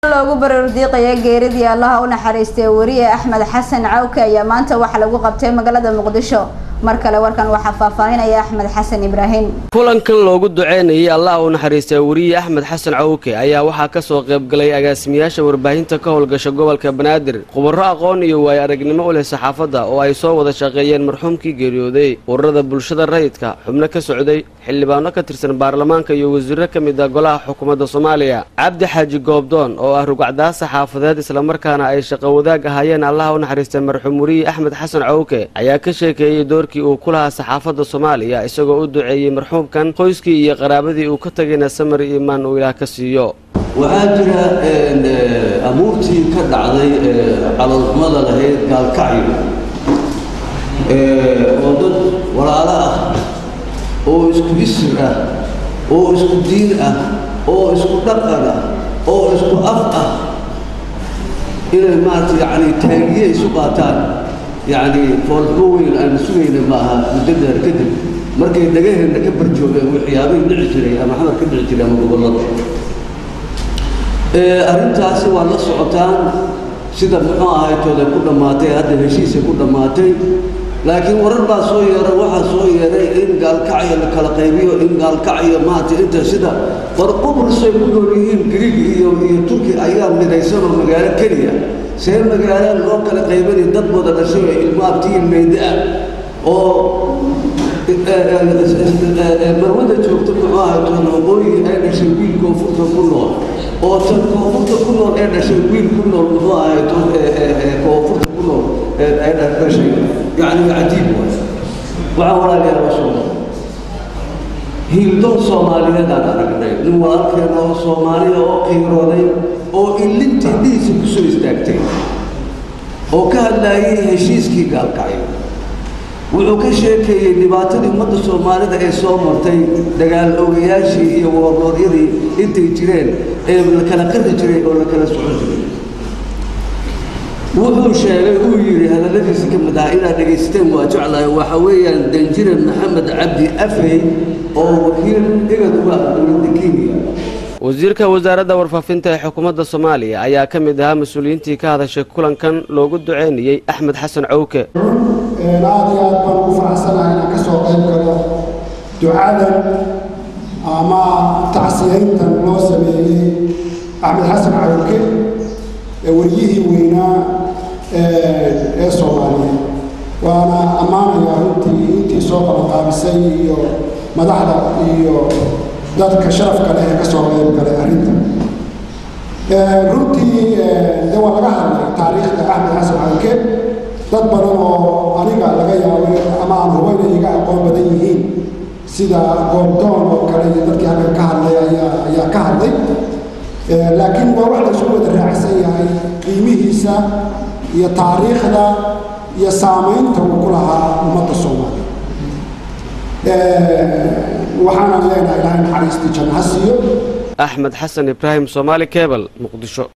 loogu barordiiqay geeridii Allah u naxariistay wariye Axmed Xasan Cawke ayaa maanta waxa lagu qabtay magaalada Muqdisho markale warkan waxa faafahinaya Axmed Xasan Ibrahim kulankan loogu duceynayay Allah u naxariistay wariye Axmed Xasan Cawke ayaa waxa ka soo qayb galay agaasimayaasha warbaahinta ka howlgasha gobolka Banaadir khubaro aqoon iyo way aragnimo u leh saxaafadda oo ay soo wada shaqeeyeen marxuumkii geeriyooday ururada bulshada rayidka xubno ka socday xildhibaano ka tirsan baarlamaanka iyo wasiirro ka mid ah golaha xukuumadda Soomaaliya Cabdi Xaaji Goobdoon oo ah rugcada saxaafadeed isla markaana ay shaqo wadaag ahaayeen Allah u naxariistay marxuum wariye Axmed Xasan Cawke ayaa ka sheekeeyay doorkii uu ku lahaa saxaafadda Soomaaliya isagoo u duceeyay marxuumkan qoyskii iyo qaraabadii uu ka tagayna samir iimaan uu Ilaah ka siiyo waxaa jira abuurtii ka dhacday caloolxumada lahayd gaalkacyo oo dad walaalo ah oo isku isir ah oo isku diin ah oo isku dhaqan ah oo isku af ah inay maaragtay yani taagiye isu qaataan yani foolxumo weyn aan sugayna maaha muddo dheer kadib markay dhagaheena ka barjoogeen waxyaabihii dhici jiray ama xamar ka dhici jiray ama gobollada arrintaasi waa la socotaan sida muxuu ahay tooday ku dhammaatay hadda heshiisay ku dhammaatay laakiin warar baa soo yeeray waxaa soo yeeray in gaalkacyo la kala qaybiyo in gaalkacyo maanta inta sida qorqubrisay ku nool yihiin Greek iyo Turki ayaa midaysan oo magaalo keliya see magaalo loo kala qaybinay dad wada dhashay ilmaabtii meedaa oo marwada joogta muxuu ahay toona waqooyi ay dhashay wiil koonfurta ku nool oo tan koonfurta ku nool ee dhashay wiil ku nool muxuu ahay koonfurta ku nool ay dhashay يعني عجيب وعوالي يا رسول الله هيلدون صومالية دانا رقناي نوالكينا صومالية أو قيروني أو اللي انت ديس بسو استاكتين أو كان لاي هشيسكي قال كايو وعوكشيكي دباتني مدى صومالية دا اي صومرتي دقال أوياشي iyo warwaryadii intay jireen ee la kala qirdi jiray oo la kala socon jiray wuxuu sheegay uu yiri hadaladiisa ka mid ah inaad dhageysteen waa jeclahay waxa weeyaan danjire Maxamed Cabdi Afey oo wakiil igad u ah dowladda Kenya wasiirka wasaaradda warfaafinta ee xukuumadda Soomaaliya ayaa ka mid ahaa mas'uuliyiintii ka hadashay kulankan loogu duceynayay Axmed Xasan Cawke aad baan ugu faraxsanahay inaan ka soo qayb galo ducadan ama tacsiyeyntan loo sameeyay Axmed Xasan Cawke wariyihii weynaa ee Soomaaliya waana amaanaya intii soo qabanqaabisay iyo madaxda iyo dadka sharafka leh ee ka soo qayb galay arrinta runtii waa laga hadlay taariikhda Axmed Xasan Cawke dad badan oo aniga laga yaabay ama aan hubayna iga aqoon badan yihiin sida Goobdoon oo kale iyo dadkii halkan ka hadlay ayaa ka hadlay laakiin waa wax la isku wada raacsan yahay qiimihiisa iyo taariikhda iyo saamaynta uu ku lahaa ummadda Soomaaliya waxaan leenahay Ilaahay naxariistii janno ha siiyo Axmed Xasan Ibrahim Somali Cable Muqdisho